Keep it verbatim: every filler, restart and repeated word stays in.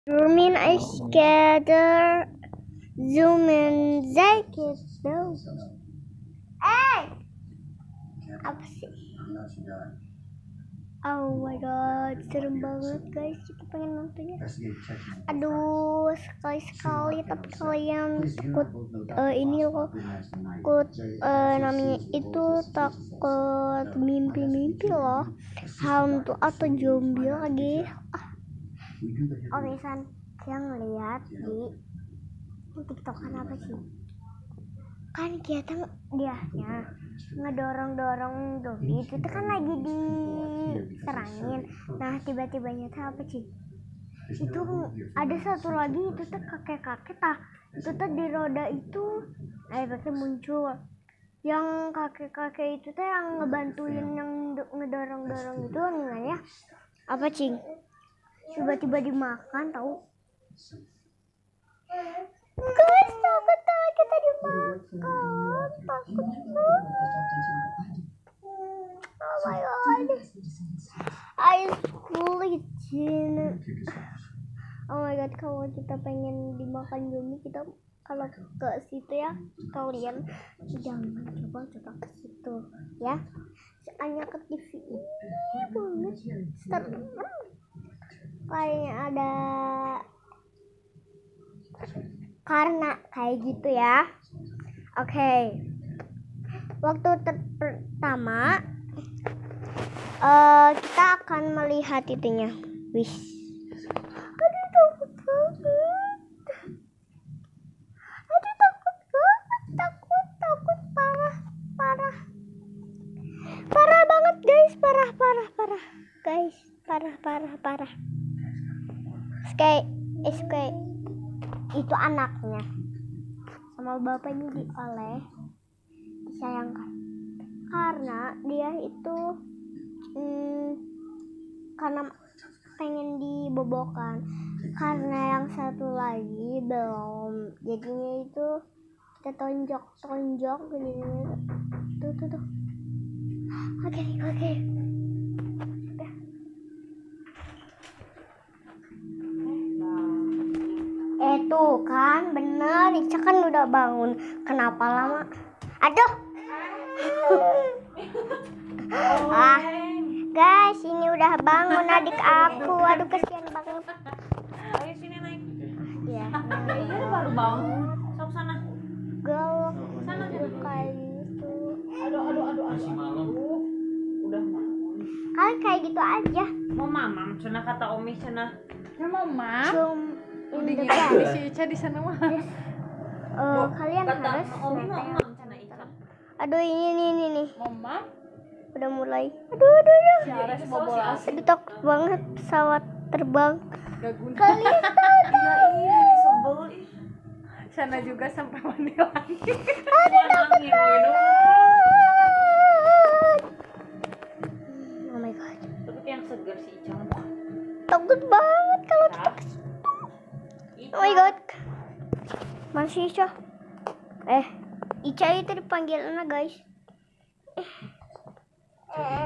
Zoom in, I scatter. Zoom in, zakit dong. Eh, apa sih? Oh my god, serem banget guys. Kita pengen nontonnya. Aduh, sekali-sekali tapi kalian takut uh, ini loh, takut uh, namanya itu takut mimpi-mimpi loh, hantu atau zombie lagi. Ah. Oh misalnya yang ngeliat di TikTok kan apa sih? Kan kita dianya ngedorong-dorong zombie itu kan lagi diserangin. Nah tiba-tiba nyata apa sih? Itu ada satu lagi itu tuh kakek-kakek tah. Itu tuh di roda itu akhirnya muncul. Yang kakek-kakek itu tuh yang ngebantuin yang ngedorong-dorong itu namanya apa cing? Tiba-tiba dimakan tahu? Guys, takut tahu kita dimakan, takut banget. Oh my god, I split. Oh my god, kalau kita pengen dimakan zombie, kita kalau ke situ ya, kalian jangan coba-coba ke situ ya. Soalnya ke T V ini banget serem. Kayaknya ada karena kayak gitu ya. Oke, okay. Waktu ter- pertama uh, kita akan melihat itunya. Wish. Aduh takut banget. Aduh takut banget, takut, takut parah, parah, parah banget guys, parah, parah, parah, guys, parah, parah, parah. Kayak, kayak itu anaknya sama bapaknya dioleh disayangkan karena dia itu hmm, karena pengen dibobokan, karena yang satu lagi belum, jadinya itu kita tonjok tonjok jadinya tuh tuh tuh. Oke okay, oke okay. Eh tuh kan bener, Ica kan udah bangun. Kenapa lama? Aduh. Ah, guys, ini udah bangun adik aku. Aduh kesian banget. Ayo sini naik. Iya. Iya baru bangun. Sok sana. Galak. Sana kayak gitu. Aduh aduh aduh Masih malam. Udah bangun. Kalian kayak gitu aja. Mau mamam, cenah kata Omi cenah. Ya mama. Cum Udah in the gitu bed. si Ica di sana mah. Uh, kalian Kata harus Omi mau nempel. mam cenah Ica. Aduh ini nih nih nih. Mama. Udah mulai. Aduh aduh aduh. Si Ares mau bola. Aduh takut banget pesawat terbang. Gak guna. Kalian tahu Iya iya sebel ih. Sana juga sampai mandi lagi. Aduh takut. Oh my god. Tapi kayak yang seger si Ica mah. Takut banget kalau kita ke situ. Oh my god. Mana si Ica? Eh, Ica itu dipanggil anak guys. Eh.